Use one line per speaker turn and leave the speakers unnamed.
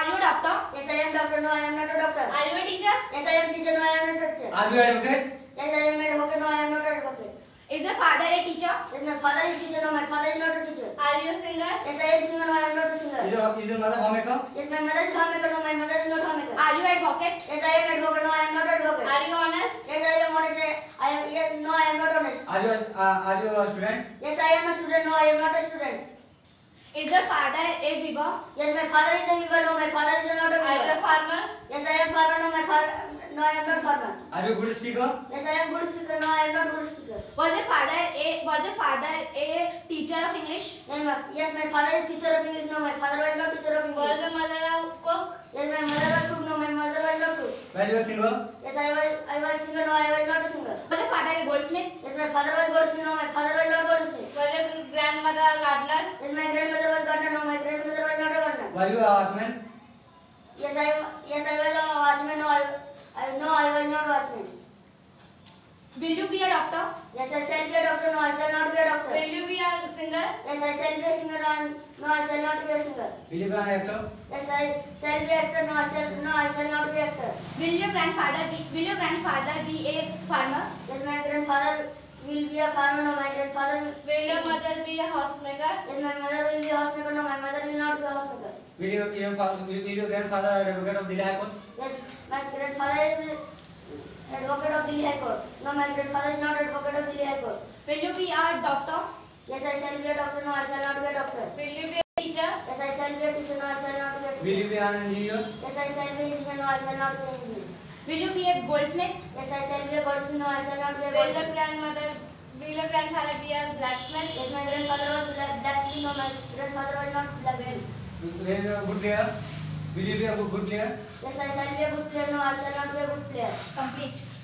Are you doctor?
Yes, I am doctor. No, I am not a doctor.
Are you a teacher?
Yes, I am teacher. No, I am not a teacher.
Are you advocate?
Yes, I am advocate. No, I am not advocate.
Is your father a teacher?
Yes, my father is teacher. No, my father is not a teacher.
Are you a singer?
Yes, I am singer. No, I am not a singer.
Is your mother homemaker?
Yes, my mother is homemaker. No, my mother is not homemaker.
Are you advocate?
Yes, I am advocate. No, I am not advocate.
Are you honest?
Yes, I am honest. No, I am not honest.
Are you a student?
Yes, I am a student. No, I am not a student.
Is your father a weaver?
Yes, my father is a weaver. No, my father is not a
Are you
weaver.
a farmer?
Yes, I am farmer. No, I am not farmer.
Are you a good speaker?
Yes, I am good speaker. No, I am not good speaker.
Was your father a teacher of English?
Yes, my father is teacher of English. No, my father was not teacher of English.
Was your mother a cook?
Yes, my mother was cook. No, my mother was not cook.
Were you a singer?
Yes, I was singer. No, I was not a singer.
Was your father a goldsmith?
Yes, my father was goldsmith. No, my father was not goldsmith.
Was your grandmother a gardener?
Yes, my grandmother was gardener. No, my grandmother was not a gardener.
Were you a watchman?
Yes, I was a watchman. No, I was not watchman.
Will you be a doctor?
Yes, I shall be a doctor. No, I shall not be a doctor.
Will you be a singer?
Yes, I shall be a singer. No, I shall not be a singer.
Will you be an actor?
Yes, I shall be actor. No, I shall not be actor.
Will your grandfather be a farmer?
Yes, my grandfather will be a farmer. No, my grandfather
Will your mother be a housemaker?
Yes, my mother will be a housemaker. No, my mother will not be a housemaker.
Will your grandfather advocate of Delhi High Court?
Yes, my grandfather is advocate of Delhi High Court. No, my grandfather is not advocate of Delhi High Court.
Will you be a doctor?
Yes, I shall be a doctor. No, I shall not be a doctor.
Will you be a teacher?
Yes, I shall be a teacher. No, I shall not be a
Will you
teacher.
be an engineer?
Yes, I shall be an engineer. No, I shall not be an engineer.
Will you be a goldsmith?
Yes, I shall be a goldsmith. No, I shall not be a
Will
goldsmith.
your grandfather be a blacksmith?
Yes, my grandfather was blacksmith. No, my grandfather was not blacksmith.
Will you be a good player? Will you be a good player?
Yes, I shall be a good player. No, I shall not be a good player.
Complete.